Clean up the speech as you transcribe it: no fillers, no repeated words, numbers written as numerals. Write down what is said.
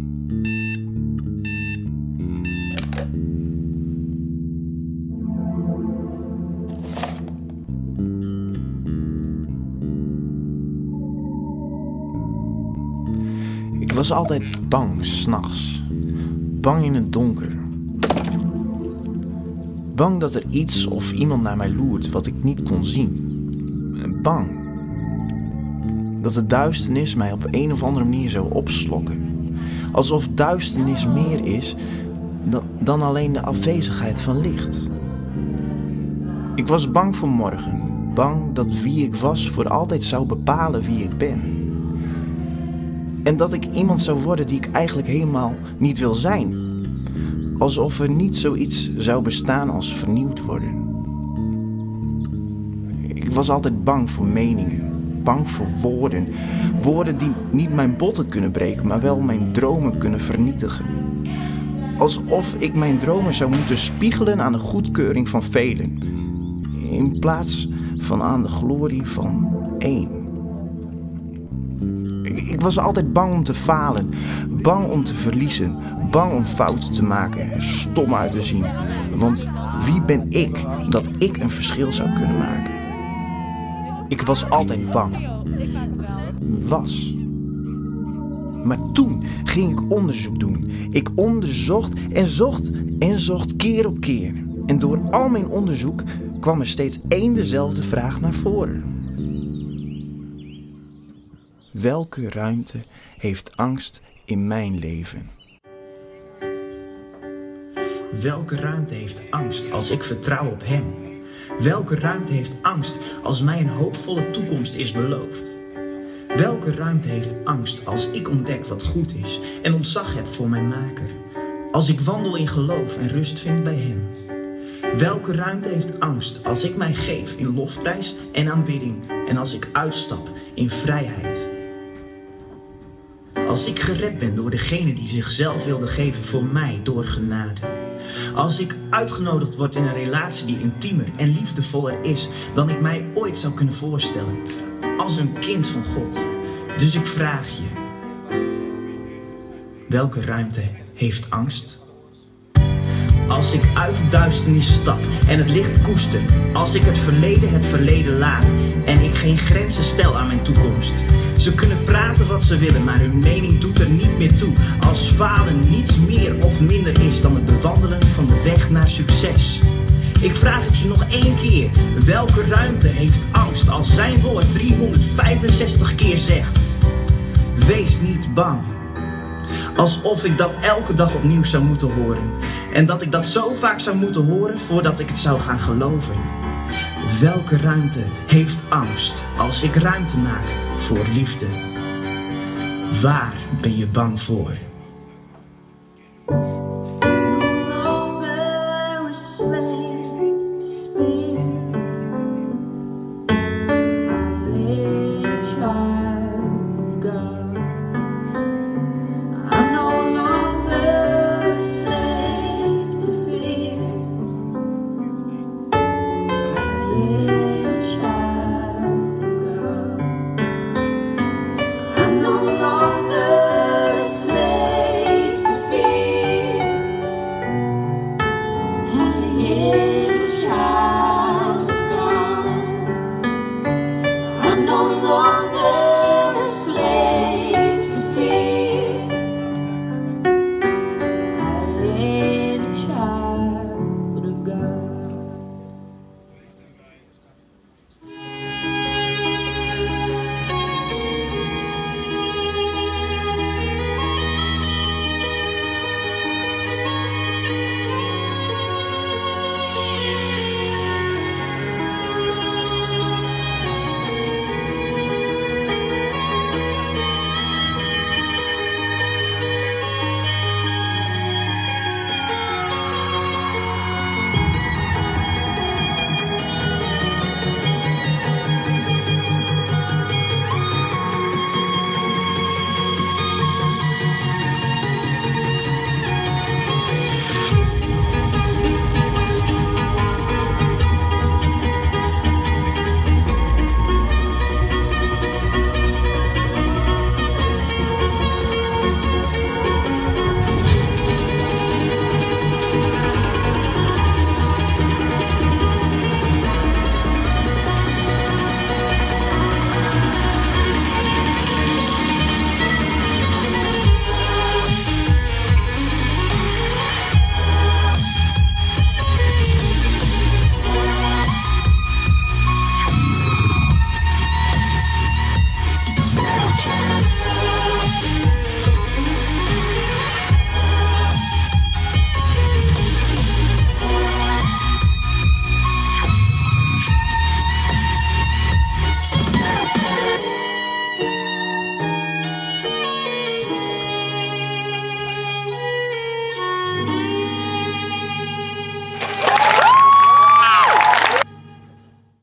Ik was altijd bang 's nachts. Bang in het donker. Bang dat er iets of iemand naar mij loert wat ik niet kon zien. Bang dat de duisternis mij op een of andere manier zou opslokken. Alsof duisternis meer is dan alleen de afwezigheid van licht. Ik was bang voor morgen. Bang dat wie ik was voor altijd zou bepalen wie ik ben. En dat ik iemand zou worden die ik eigenlijk helemaal niet wil zijn. Alsof er niet zoiets zou bestaan als vernieuwd worden. Ik was altijd bang voor meningen. Bang voor woorden. Woorden die niet mijn botten kunnen breken, maar wel mijn dromen kunnen vernietigen. Alsof ik mijn dromen zou moeten spiegelen aan de goedkeuring van velen. In plaats van aan de glorie van één. Ik was altijd bang om te falen, bang om te verliezen, bang om fouten te maken, er stom uit te zien. Want wie ben ik dat ik een verschil zou kunnen maken? Ik was altijd bang. Was. Maar toen ging ik onderzoek doen. Ik onderzocht en zocht en zocht keer op keer. En door al mijn onderzoek kwam er steeds één dezelfde vraag naar voren. Welke ruimte heeft angst in mijn leven? Welke ruimte heeft angst als ik vertrouw op Hem? Welke ruimte heeft angst als mij een hoopvolle toekomst is beloofd? Welke ruimte heeft angst als ik ontdek wat goed is en ontzag heb voor mijn Maker? Als ik wandel in geloof en rust vind bij Hem? Welke ruimte heeft angst als ik mij geef in lofprijs en aanbidding en als ik uitstap in vrijheid? Als ik gered ben door degene die zichzelf wilde geven voor mij door genade. Als ik uitgenodigd word in een relatie die intiemer en liefdevoller is dan ik mij ooit zou kunnen voorstellen. Als een kind van God. Dus ik vraag je. Welke ruimte heeft angst? Als ik uit de duisternis stap en het licht koester. Als ik het verleden laat en ik geen grenzen stel aan mijn toekomst. Ze kunnen praten wat ze willen, maar hun mening doet er niet meer toe. Als falen niets meer of minder is dan het bewandelen van de weg naar succes. Ik vraag het je nog één keer. Welke ruimte heeft angst als zijn woord 365 keer zegt? Wees niet bang. Alsof ik dat elke dag opnieuw zou moeten horen. En dat ik dat zo vaak zou moeten horen voordat ik het zou gaan geloven. Welke ruimte heeft angst als ik ruimte maak voor liefde? Waar ben je bang voor?